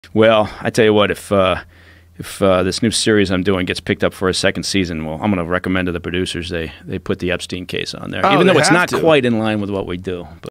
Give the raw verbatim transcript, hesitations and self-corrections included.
Well, I tell you what, if uh, if uh, this new series I'm doing gets picked up for a second season, well, I'm going to recommend to the producers they they put the Epstein case on there, Oh, even they though it's have not to. quite in line with what we do. But